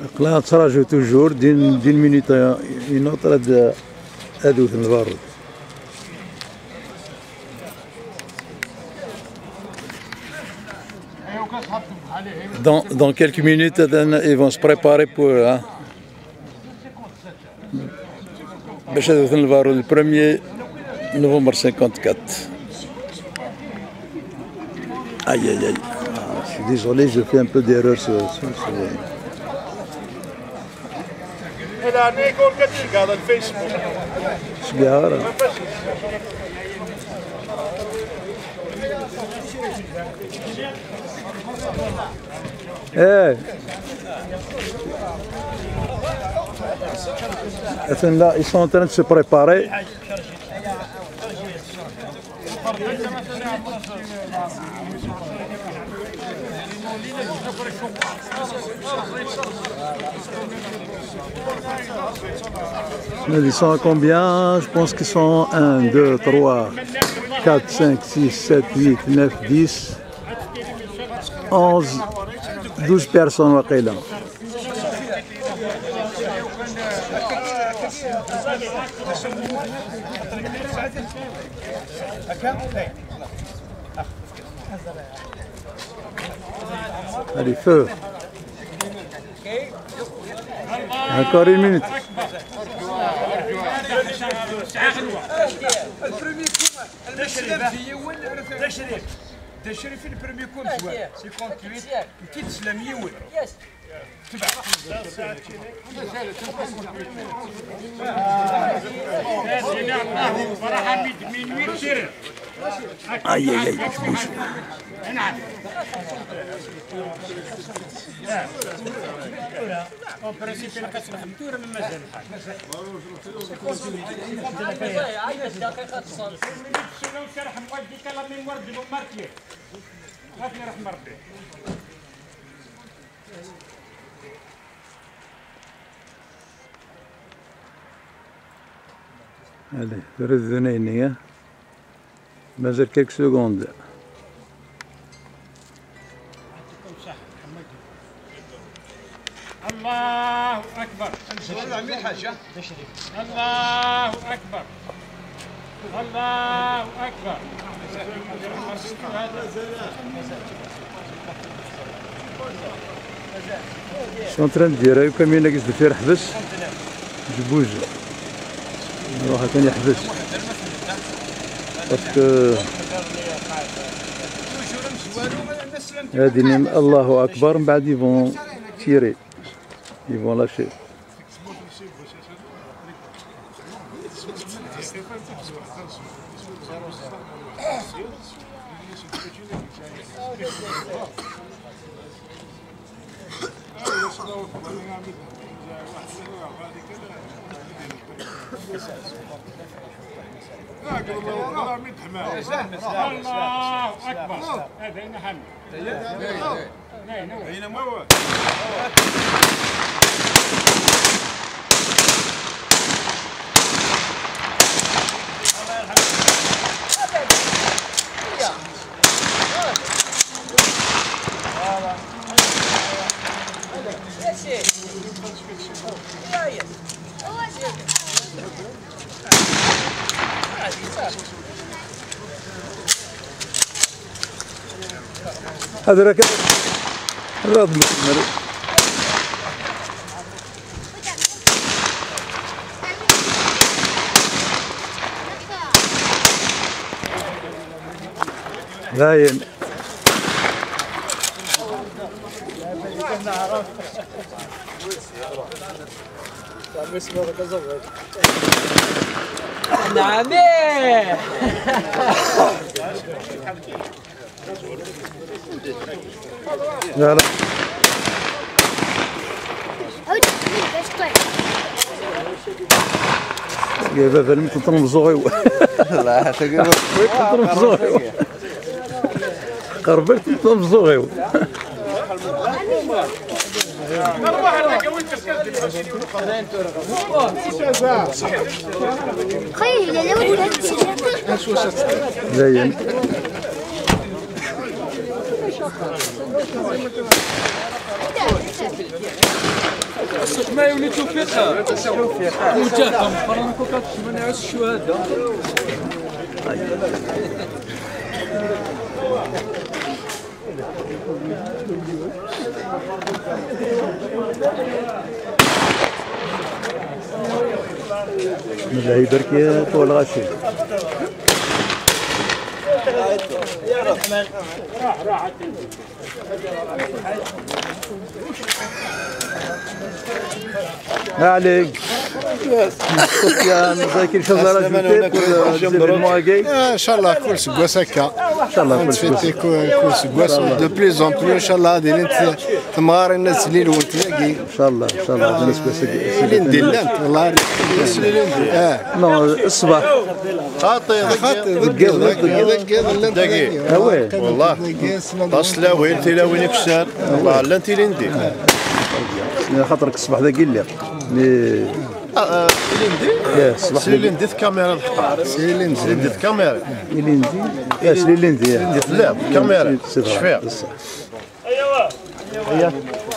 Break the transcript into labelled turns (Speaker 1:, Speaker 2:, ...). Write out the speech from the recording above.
Speaker 1: Là, on se toujours d'une minute à une autre à douze البارود. Dans quelques minutes, ils vont se préparer pour باش هذا البارود le 1er novembre 54. Aïe aïe aïe. Je suis désolé, je fais un peu d'erreur sur
Speaker 2: أنا يقول كثير هذا الفيسبوك.
Speaker 1: شقارة. إيه. Là, ils sont en train de se préparer. Ils sont à combien? Je pense qu'ils sont 1, 2, 3, 4, 5, 6, 7, 8, 9, 10, 11, 12 personnes وقيلا. Allez, feu. Encore une minute.
Speaker 2: تشريف البريمي كوم 58 كي تسلم يول
Speaker 1: Aïe aïe aïe, je bouge. Allez, revenez, hein. مازال quelques secondes.
Speaker 2: الله أكبر. الله أكبر. الله أكبر.
Speaker 1: شو en train de dire كم ينقص دفير حبس جبوج نروح ثاني يحبس باسكو هادي الله أكبر من بعد يفون تيري يفون لاشي.
Speaker 2: الله أكبر. هذا هنا حمد. هنا موت.
Speaker 1: هذا راك الرضم باين.
Speaker 3: نعم
Speaker 1: لا لا جايبها فيلم تنطلب زغيو.
Speaker 3: لا تقرب
Speaker 1: تنطلب زغيو قربت تنطلب زغيو. زين
Speaker 2: ما يولي توفيق وجاكم قررنا كوكات ما نعس الشهاده
Speaker 1: الله يبارك طول غاشي عليك سفيان ذاكر شهر
Speaker 4: ان شاء الله كل سكواس هكا
Speaker 1: ان شاء الله
Speaker 4: تفيتي كل سكواس دو بليز اون بلو ان شاء الله غادي تمغار الناس الليل والتلاقي
Speaker 1: ان شاء الله ان شاء الله بالنسبه
Speaker 4: اللي ندير لا والله الناس اللي ندير
Speaker 1: نو الصباح
Speaker 4: خاطي دقيق والله تصلا وين تلاوينك الشهر والله لا انت اللي ندير
Speaker 1: خاطرك الصباح ذا قلة
Speaker 4: سيليندي في كاميرا الحقار سيليندي في كاميرا
Speaker 1: سيليندي
Speaker 4: لا في كاميرا شفيع
Speaker 2: ايوا